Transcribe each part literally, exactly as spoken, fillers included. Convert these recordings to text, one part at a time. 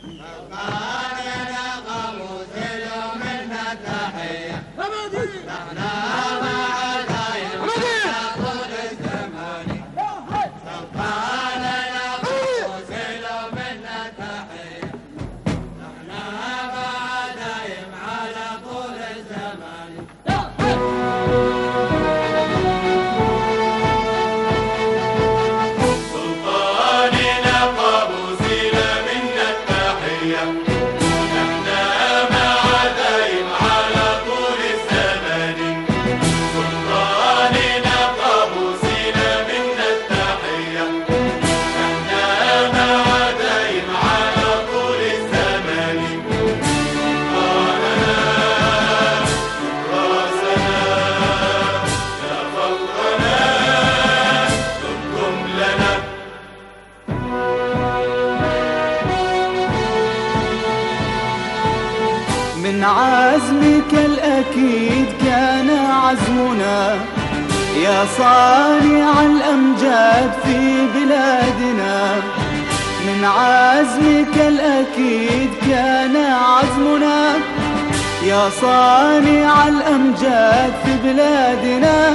من عزمك الأكيد كان عزمنا يا صانع الأمجاد في بلادنا. من عزمك الأكيد كان عزمنا يا صانع الأمجاد في بلادنا.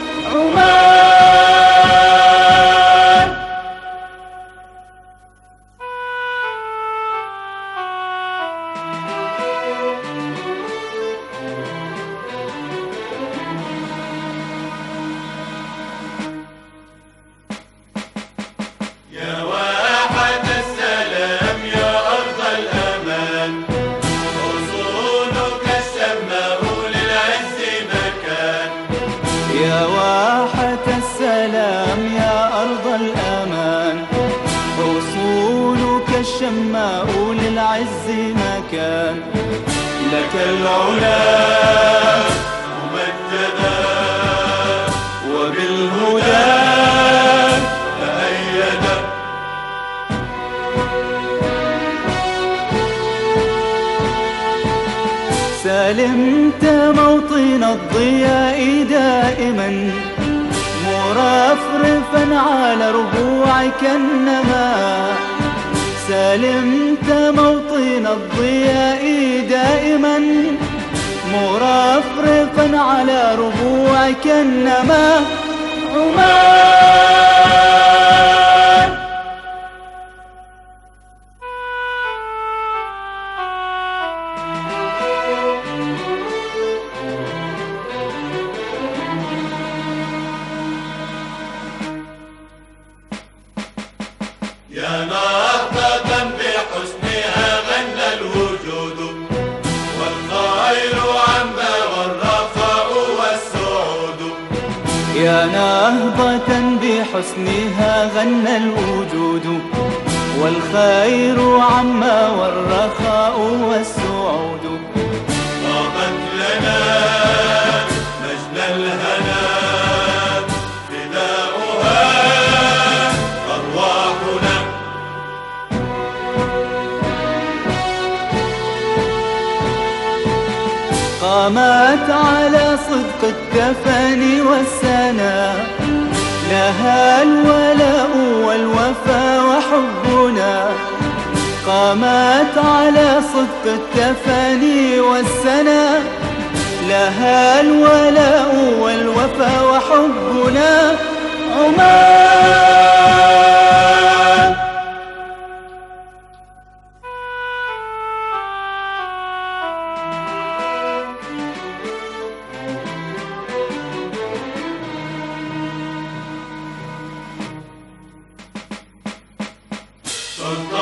عمان يا واحة السلام يا أرض الأمان، حصونك الشماء للعز مكان. لك العلا ممجدا وبالهدى تأيدا. سلمت موطن الضياء دائما مرفرفا على ربوعك النما. سلمت موطن الضياء دائما مرفرفا على ربوعك النما. عمان يا نهضة بحسنها غنى الوجود، والخير عما والرخاء والسعود. يا نهضة بحسنها غنى الوجود، والخير عما والرخاء والسعود. طابت لنا نجل الهنا فداؤها أرواحنا. قامت على صدق التفاني والسنا، لها الولاء والوفا وحبنا. قامت على صدق التفاني والسنا، لها الولاء والوفا وحبنا. عمان سلطان